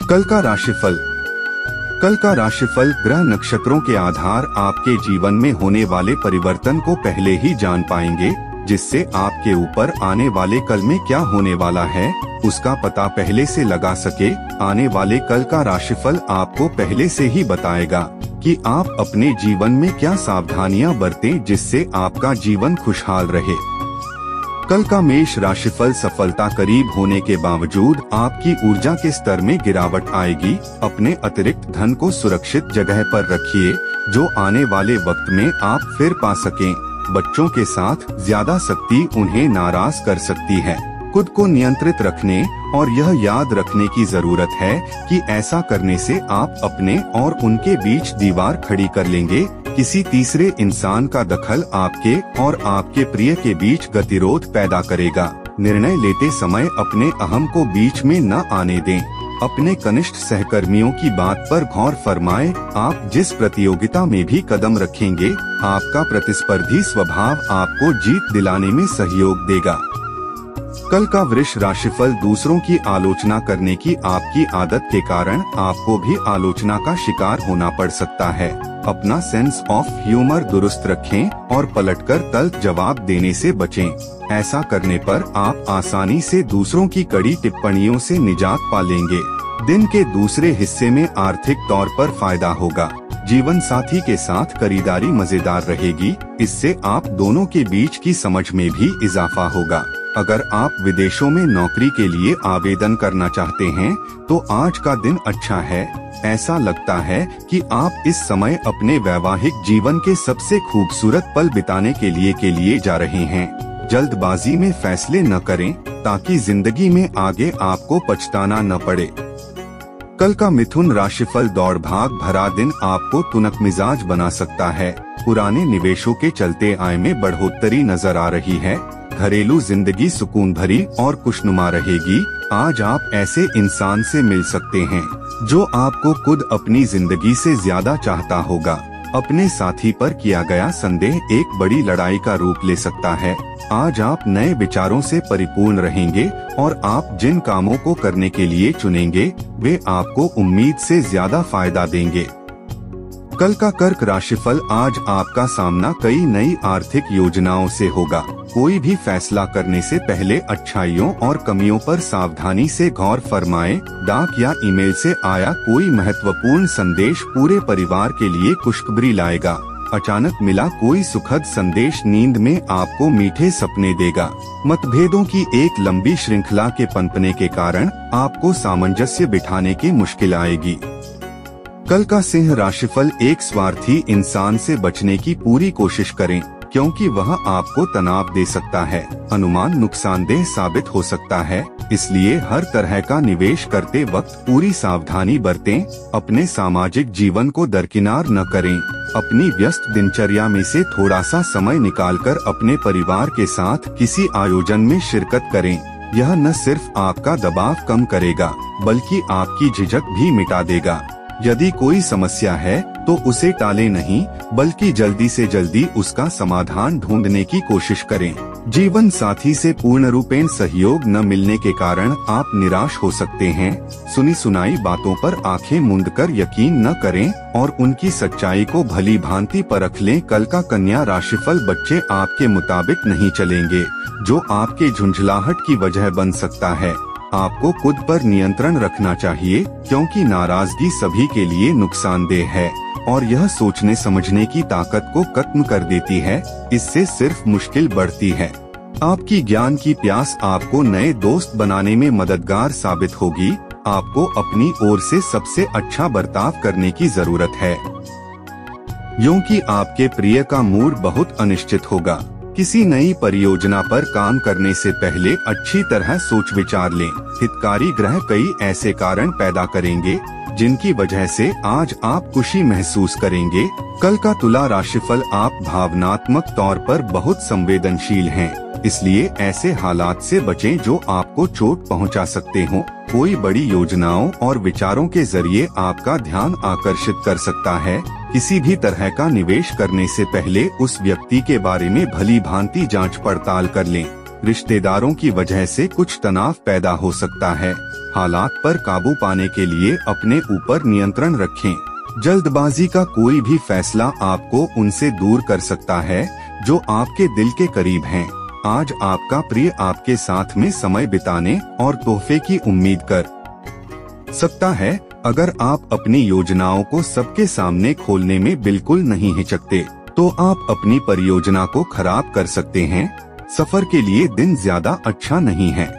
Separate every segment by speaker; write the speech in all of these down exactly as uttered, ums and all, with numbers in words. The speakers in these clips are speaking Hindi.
Speaker 1: कल का राशिफल। कल का राशिफल ग्रह नक्षत्रों के आधार आपके जीवन में होने वाले परिवर्तन को पहले ही जान पाएंगे, जिससे आपके ऊपर आने वाले कल में क्या होने वाला है उसका पता पहले से लगा सके। आने वाले कल का राशिफल आपको पहले से ही बताएगा कि आप अपने जीवन में क्या सावधानियां बरतें जिससे आपका जीवन खुशहाल रहे। कल का मेष राशिफल सफलता करीब होने के बावजूद आपकी ऊर्जा के स्तर में गिरावट आएगी। अपने अतिरिक्त धन को सुरक्षित जगह पर रखिए, जो आने वाले वक्त में आप फिर पा सकें। बच्चों के साथ ज्यादा सख्ती उन्हें नाराज कर सकती है। खुद को नियंत्रित रखने और यह याद रखने की जरूरत है कि ऐसा करने से आप अपने और उनके बीच दीवार खड़ी कर लेंगे। किसी तीसरे इंसान का दखल आपके और आपके प्रिय के बीच गतिरोध पैदा करेगा। निर्णय लेते समय अपने अहम को बीच में न आने दें। अपने कनिष्ठ सहकर्मियों की बात पर गौर फरमाएं। आप जिस प्रतियोगिता में भी कदम रखेंगे, आपका प्रतिस्पर्धी स्वभाव आपको जीत दिलाने में सहयोग देगा। कल का वृष राशिफल दूसरों की आलोचना करने की आपकी आदत के कारण आपको भी आलोचना का शिकार होना पड़ सकता है। अपना सेंस ऑफ ह्यूमर दुरुस्त रखें और पलटकर तल्ख जवाब देने से बचें। ऐसा करने पर आप आसानी से दूसरों की कड़ी टिप्पणियों से निजात पा लेंगे। दिन के दूसरे हिस्से में आर्थिक तौर पर फायदा होगा। जीवन साथी के साथ खरीदारी मजेदार रहेगी, इससे आप दोनों के बीच की समझ में भी इजाफा होगा। अगर आप विदेशों में नौकरी के लिए आवेदन करना चाहते हैं तो आज का दिन अच्छा है। ऐसा लगता है कि आप इस समय अपने वैवाहिक जीवन के सबसे खूबसूरत पल बिताने के लिए के लिए जा रहे हैं। जल्दबाजी में फैसले न करें ताकि जिंदगी में आगे आपको पछताना न पड़े। कल का मिथुन राशिफल दौड़ भाग भरा दिन आपको तुनक मिजाज बना सकता है। पुराने निवेशों के चलते आय में बढ़ोतरी नजर आ रही है। घरेलू जिंदगी सुकून भरी और खुशनुमा रहेगी। आज आप ऐसे इंसान से मिल सकते हैं जो आपको खुद अपनी जिंदगी से ज्यादा चाहता होगा। अपने साथी पर किया गया संदेह एक बड़ी लड़ाई का रूप ले सकता है। आज आप नए विचारों से परिपूर्ण रहेंगे और आप जिन कामों को करने के लिए चुनेंगे वे आपको उम्मीद से ज्यादा फायदा देंगे। कल का कर्क राशिफल आज आपका सामना कई नई आर्थिक योजनाओं से होगा। कोई भी फैसला करने से पहले अच्छाइयों और कमियों पर सावधानी से गौर फरमाएं। डाक या ईमेल से आया कोई महत्वपूर्ण संदेश पूरे परिवार के लिए खुशखबरी लाएगा। अचानक मिला कोई सुखद संदेश नींद में आपको मीठे सपने देगा। मतभेदों की एक लंबी श्रृंखला के पनपने के कारण आपको सामंजस्य बिठाने की मुश्किल आएगी। कल का सिंह राशिफल एक स्वार्थी इंसान से बचने की पूरी कोशिश करें, क्योंकि वह आपको तनाव दे सकता है। अनुमान नुकसानदेह साबित हो सकता है, इसलिए हर तरह का निवेश करते वक्त पूरी सावधानी बरतें। अपने सामाजिक जीवन को दरकिनार न करें। अपनी व्यस्त दिनचर्या में से थोड़ा सा समय निकालकर अपने परिवार के साथ किसी आयोजन में शिरकत करें। यह न सिर्फ आपका दबाव कम करेगा बल्कि आपकी झिझक भी मिटा देगा। यदि कोई समस्या है तो उसे टालें नहीं, बल्कि जल्दी से जल्दी उसका समाधान ढूंढने की कोशिश करें। जीवन साथी से पूर्ण रूपेण सहयोग न मिलने के कारण आप निराश हो सकते हैं। सुनी सुनाई बातों पर आंखें मूंदकर यकीन न करें और उनकी सच्चाई को भली भांति परख लें। कल का कन्या राशिफल बच्चे आपके मुताबिक नहीं चलेंगे, जो आपके झुंझलाहट की वजह बन सकता है। आपको खुद पर नियंत्रण रखना चाहिए, क्योंकि नाराजगी सभी के लिए नुकसानदेह है और यह सोचने समझने की ताकत को खत्म कर देती है। इससे सिर्फ मुश्किल बढ़ती है। आपकी ज्ञान की प्यास आपको नए दोस्त बनाने में मददगार साबित होगी। आपको अपनी ओर से सबसे अच्छा बर्ताव करने की जरूरत है, क्योंकि आपके प्रिय का मूड बहुत अनिश्चित होगा। किसी नई परियोजना पर काम करने से पहले अच्छी तरह सोच विचार लें। हितकारी ग्रह कई ऐसे कारण पैदा करेंगे जिनकी वजह से आज आप खुशी महसूस करेंगे। कल का तुला राशिफल आप भावनात्मक तौर पर बहुत संवेदनशील हैं, इसलिए ऐसे हालात से बचें जो आपको चोट पहुंचा सकते हो। कोई बड़ी योजनाओं और विचारों के जरिए आपका ध्यान आकर्षित कर सकता है। किसी भी तरह का निवेश करने से पहले उस व्यक्ति के बारे में भली भांति जांच पड़ताल कर लें। रिश्तेदारों की वजह से कुछ तनाव पैदा हो सकता है। हालात पर काबू पाने के लिए अपने ऊपर नियंत्रण रखें। जल्दबाजी का कोई भी फैसला आपको उनसे दूर कर सकता है जो आपके दिल के करीब हैं। आज आपका प्रिय आपके साथ में समय बिताने और तोहफे की उम्मीद कर सकता है। अगर आप अपनी योजनाओं को सबके सामने खोलने में बिल्कुल नहीं हिचकते तो आप अपनी परियोजना को खराब कर सकते हैं। सफर के लिए दिन ज्यादा अच्छा नहीं है।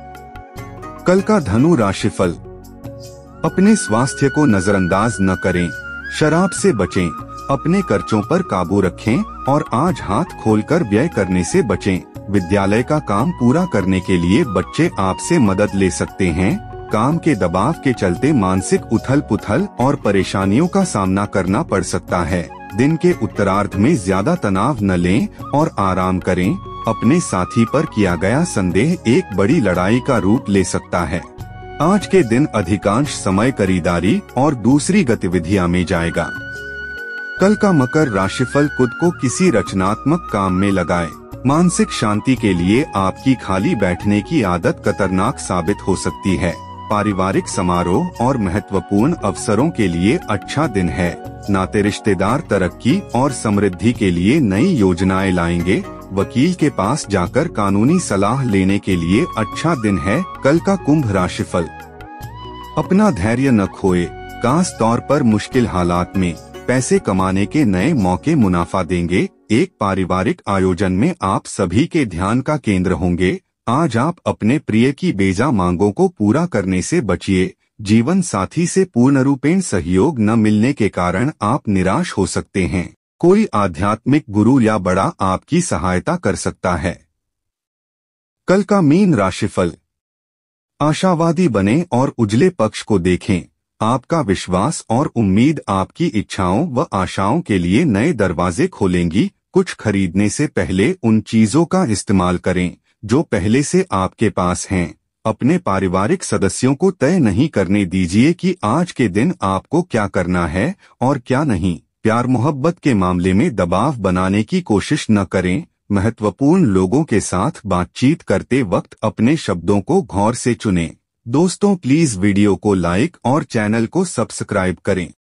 Speaker 1: कल का धनु राशिफल। अपने स्वास्थ्य को नजरअंदाज न करें, शराब से बचें, अपने खर्चों पर काबू रखें और आज हाथ खोलकर व्यय करने से बचें। विद्यालय का काम पूरा करने के लिए बच्चे आपसे मदद ले सकते हैं। काम के दबाव के चलते मानसिक उथल पुथल और परेशानियों का सामना करना पड़ सकता है। दिन के उत्तरार्ध में ज्यादा तनाव न लें और आराम करें। अपने साथी पर किया गया संदेह एक बड़ी लड़ाई का रूप ले सकता है। आज के दिन अधिकांश समय खरीदारी और दूसरी गतिविधियां में जाएगा। कल का मकर राशिफल। खुद को किसी रचनात्मक काम में लगाएं। मानसिक शांति के लिए आपकी खाली बैठने की आदत खतरनाक साबित हो सकती है। पारिवारिक समारोह और महत्वपूर्ण अवसरों के लिए अच्छा दिन है। नाते रिश्तेदार तरक्की और समृद्धि के लिए नई योजनाएं लाएंगे। वकील के पास जाकर कानूनी सलाह लेने के लिए अच्छा दिन है। कल का कुंभ राशिफल। अपना धैर्य न खोए। खास तौर पर मुश्किल हालात में पैसे कमाने के नए मौके मुनाफा देंगे। एक पारिवारिक आयोजन में आप सभी के ध्यान का केंद्र होंगे। आज आप अपने प्रिय की बेजा मांगों को पूरा करने से बचिए। जीवन साथी से पूर्ण रूपेण सहयोग न मिलने के कारण आप निराश हो सकते हैं। कोई आध्यात्मिक गुरु या बड़ा आपकी सहायता कर सकता है। कल का मीन राशिफल। आशावादी बने और उजले पक्ष को देखें। आपका विश्वास और उम्मीद आपकी इच्छाओं व आशाओं के लिए नए दरवाजे खोलेंगी। कुछ खरीदने से पहले उन चीजों का इस्तेमाल करें जो पहले से आपके पास हैं। अपने पारिवारिक सदस्यों को तय नहीं करने दीजिए कि आज के दिन आपको क्या करना है और क्या नहीं। प्यार मोहब्बत के मामले में दबाव बनाने की कोशिश न करें। महत्वपूर्ण लोगों के साथ बातचीत करते वक्त अपने शब्दों को गौर से चुनें। दोस्तों, प्लीज वीडियो को लाइक और चैनल को सब्सक्राइब करें।